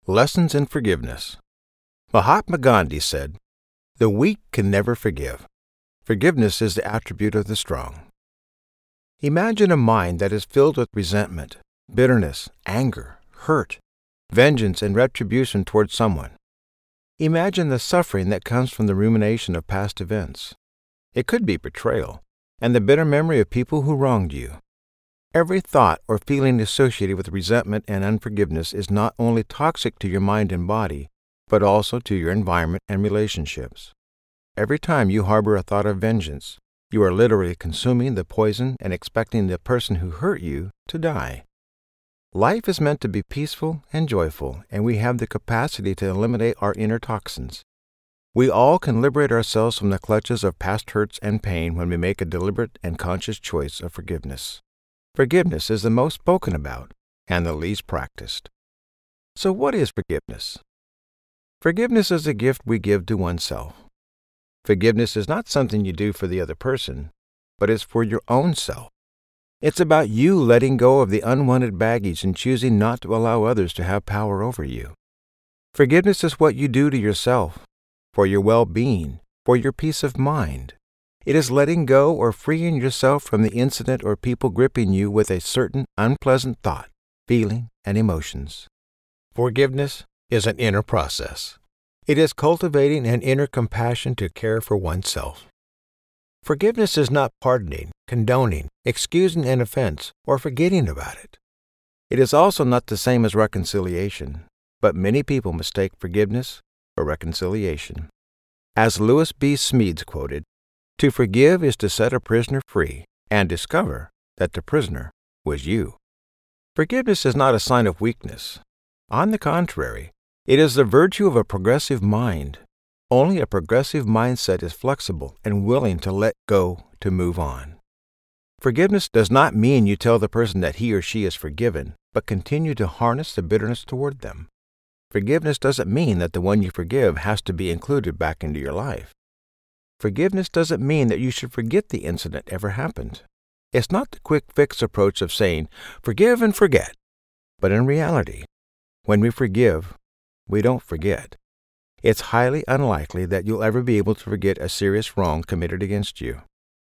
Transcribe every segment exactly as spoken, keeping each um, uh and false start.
Lessons in Forgiveness. Mahatma Gandhi said, "The weak can never forgive. Forgiveness is the attribute of the strong." Imagine a mind that is filled with resentment, bitterness, anger, hurt, vengeance, and retribution towards someone. Imagine the suffering that comes from the rumination of past events. It could be betrayal and the bitter memory of people who wronged you. Every thought or feeling associated with resentment and unforgiveness is not only toxic to your mind and body, but also to your environment and relationships. Every time you harbor a thought of vengeance, you are literally consuming the poison and expecting the person who hurt you to die. Life is meant to be peaceful and joyful, and we have the capacity to eliminate our inner toxins. We all can liberate ourselves from the clutches of past hurts and pain when we make a deliberate and conscious choice of forgiveness. Forgiveness is the most spoken about and the least practiced. So what is forgiveness? Forgiveness is a gift we give to oneself. Forgiveness is not something you do for the other person, but it's for your own self. It's about you letting go of the unwanted baggage and choosing not to allow others to have power over you. Forgiveness is what you do to yourself, for your well-being, for your peace of mind. It is letting go or freeing yourself from the incident or people gripping you with a certain unpleasant thought, feeling, and emotions. Forgiveness is an inner process. It is cultivating an inner compassion to care for oneself. Forgiveness is not pardoning, condoning, excusing an offense, or forgetting about it. It is also not the same as reconciliation, but many people mistake forgiveness for reconciliation. As Lewis B. Smedes quoted, "To forgive is to set a prisoner free and discover that the prisoner was you." Forgiveness is not a sign of weakness. On the contrary, it is the virtue of a progressive mind. Only a progressive mindset is flexible and willing to let go to move on. Forgiveness does not mean you tell the person that he or she is forgiven, but continue to harness the bitterness toward them. Forgiveness doesn't mean that the one you forgive has to be included back into your life. Forgiveness doesn't mean that you should forget the incident ever happened. It's not the quick fix approach of saying, forgive and forget. But in reality, when we forgive, we don't forget. It's highly unlikely that you'll ever be able to forget a serious wrong committed against you.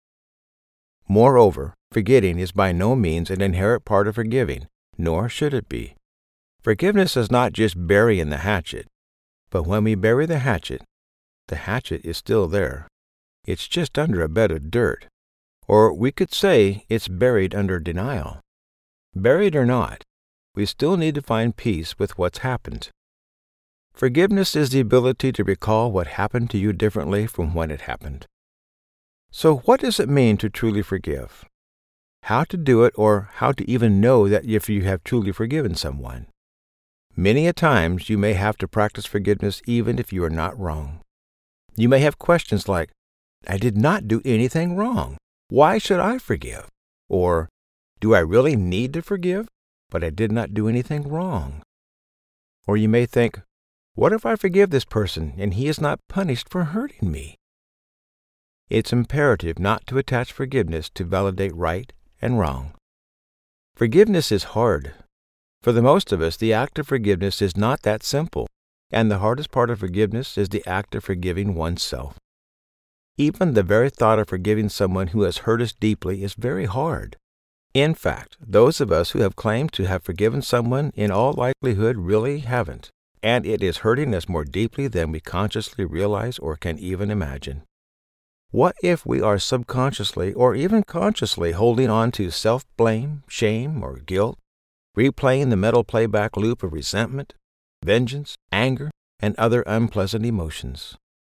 Moreover, forgetting is by no means an inherent part of forgiving, nor should it be. Forgiveness is not just burying the hatchet, but when we bury the hatchet, the hatchet is still there. It's just under a bed of dirt. Or we could say it's buried under denial. Buried or not, we still need to find peace with what's happened. Forgiveness is the ability to recall what happened to you differently from when it happened. So what does it mean to truly forgive? How to do it, or how to even know that if you have truly forgiven someone? Many a times you may have to practice forgiveness even if you are not wrong. You may have questions like, I did not do anything wrong. Why should I forgive? Or, do I really need to forgive, but I did not do anything wrong? Or you may think, what if I forgive this person and he is not punished for hurting me? It's imperative not to attach forgiveness to validate right and wrong. Forgiveness is hard. For the most of us, the act of forgiveness is not that simple, and the hardest part of forgiveness is the act of forgiving oneself. Even the very thought of forgiving someone who has hurt us deeply is very hard. In fact, those of us who have claimed to have forgiven someone in all likelihood really haven't, and it is hurting us more deeply than we consciously realize or can even imagine. What if we are subconsciously or even consciously holding on to self-blame, shame, or guilt, replaying the mental playback loop of resentment, vengeance, anger, and other unpleasant emotions?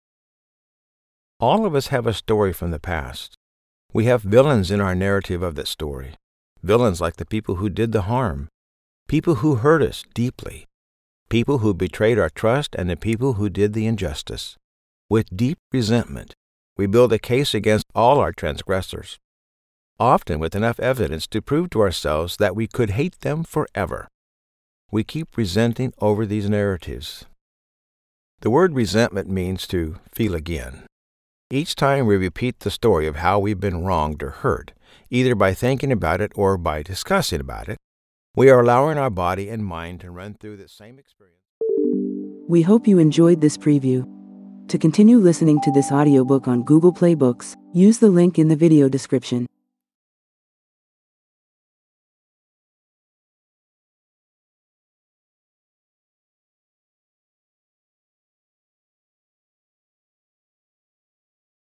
All of us have a story from the past. We have villains in our narrative of that story. Villains like the people who did the harm, people who hurt us deeply, people who betrayed our trust, and the people who did the injustice. With deep resentment, we build a case against all our transgressors, often with enough evidence to prove to ourselves that we could hate them forever. We keep resenting over these narratives. The word resentment means to feel again. Each time we repeat the story of how we've been wronged or hurt, either by thinking about it or by discussing about it, we are allowing our body and mind to run through the same experience. We hope you enjoyed this preview. To continue listening to this audiobook on Google Play Books, use the link in the video description.